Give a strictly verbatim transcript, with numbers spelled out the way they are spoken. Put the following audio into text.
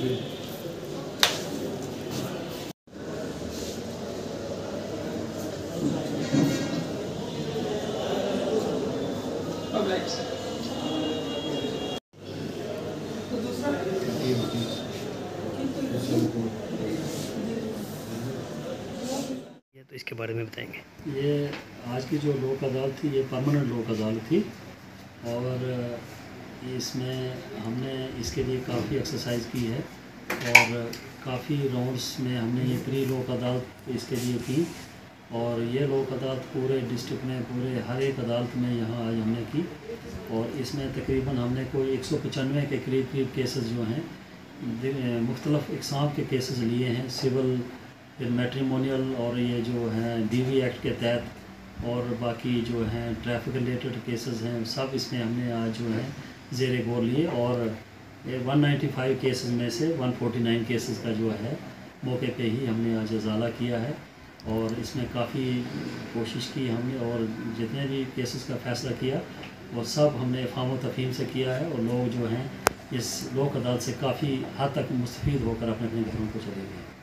ये तो इसके बारे में बताएंगे। ये आज की जो लोक अदालत थी ये परमानेंट लोक अदालत थी और इसमें हमने इसके लिए काफ़ी एक्सरसाइज की है और काफ़ी राउंड्स में हमने ये प्री लोक अदालत इसके लिए की और ये लोक अदालत पूरे डिस्ट्रिक्ट में पूरे हर एक अदालत में यहाँ आज हमने की और इसमें तकरीबन हमने कोई एक सौ पचानवे के करीब करीब केसेस जो हैं मुख्तलिफ इकसाम के केसेस लिए हैं, सिविल, फिर मैट्रिमोनियल और ये जो है बीवी एक्ट के तहत और बाकी जो हैं ट्रैफिक रिलेटेड केसेस हैं, सब इसमें हमने आज जो है ज़ेर गौर लिए और एक सौ पचानवे केसेस में से एक सौ उनचास केसेस का जो है मौके पे ही हमने आज इजाला किया है और इसमें काफ़ी कोशिश की हमने और जितने भी केसेस का फ़ैसला किया वो सब हमने फ़ाहम तफ़हीम से किया है और लोग जो हैं इस लोक अदालत से काफ़ी हद तक मुस्तफ़ीद होकर अपने अपने घरों को चले गए।